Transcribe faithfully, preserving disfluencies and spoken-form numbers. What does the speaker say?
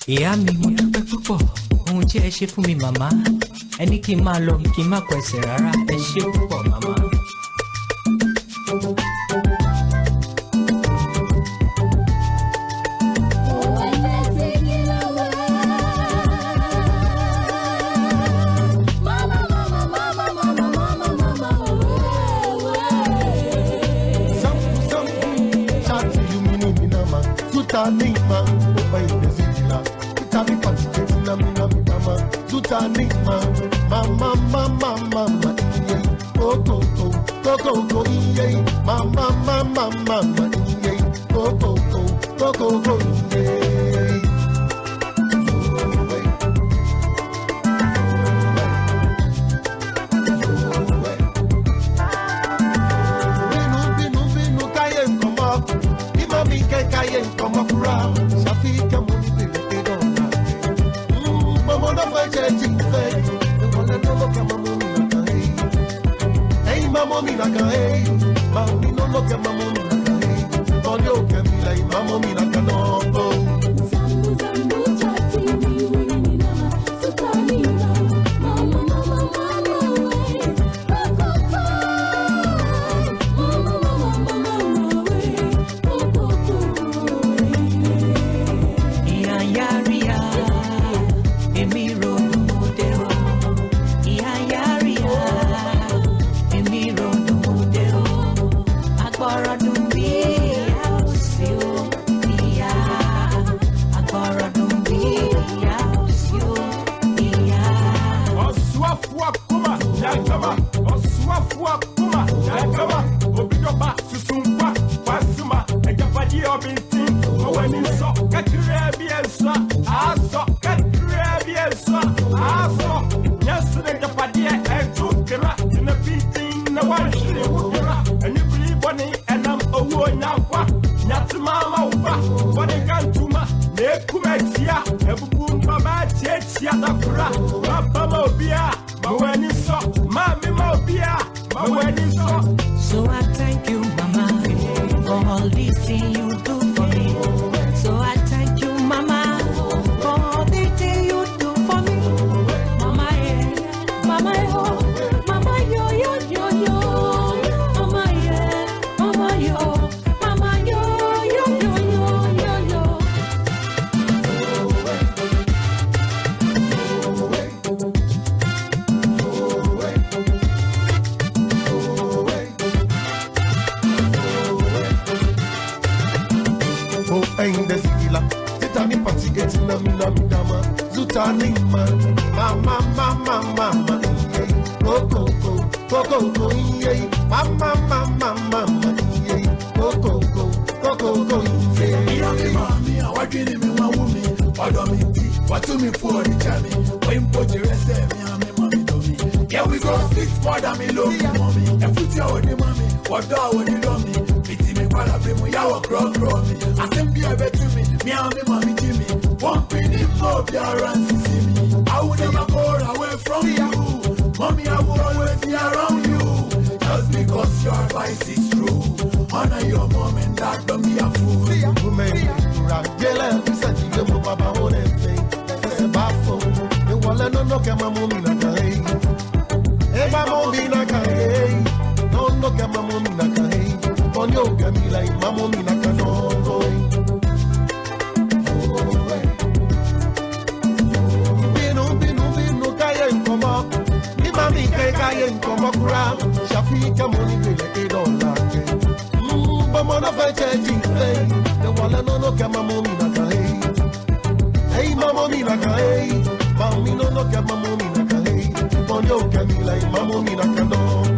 Ìyá mi mo dúpẹ́ púpọ̀ ohun tí ẹ ṣe fún mi màmá ẹni kí n máa lọ kí n má pẹ̀sẹ̀ rárá ẹ ṣé púpọ̀ màmá. Nima, by the Zilla, Tami Patsy, Namina, Mama, Zuta Nima, Mama, Mama, Mama, Go, go, go, go, go, go, yay, Mama, Mama, Mama, yay, go, go, go, go, go, go, yay. Come up around, Afrika money will get on that. Mama, no fight, changing face. The one that don't look at my mommy like a hey. Hey, my mommy like a hey. Mommy, no look at my mommy like a hey. Don't look at me like my mommy like a no. So I thank you, Mama, for all these things you do for me. So I thank you, Mama, for all the things you do for me. Mama, yeah, Mama, yo, Mama, yo, yo, yo, yo. Mama, yeah, Mama, yo, Mama, yo, yo, yo, yo, yo, yo. Ain't the Zilla, Titani Patsy getting the Minamidama, Zuta Nima, Mama, Mama, Mama, yay, go, go, go, go, go, go, yay, Mama, Mama, Mama, yay, go, go, go, go, go, go, yay. Mommy, I want you to be my woman. What do me tea? What do me for the channel? When put your rest, me and me, mommy, do me. Yeah, we go six more than me, love me, mommy. And put your with the mommy, what do I want you do me? Pity me, but I bring me, I will cross, cross me. I send me a bit to me, me and me, mommy, Jimmy. One penny, no, be around to see me. I will never go away from you. Mommy, I will always be around you. Just because your advice is true. Honor your mom and dad, don't be a fool. See ya, woman, Rangela, we said you go Baba on everything. Say, Bafo, you want to look at my mommy like a hey. Hey, my mommy like a hey. Don't look at my mommy like a hey. Don't look at me like my mommy like a no. Binu, binu, binu, kaya nkoma. Ni mami kaya nkoma kura. Afrika money will get on like it. But mother fight changing thing. The one no no get my mommy like a hey. Hey, my mommy like a hey. Mommy no no get my mommy like a hey. Don't you get me like my mommy like a no.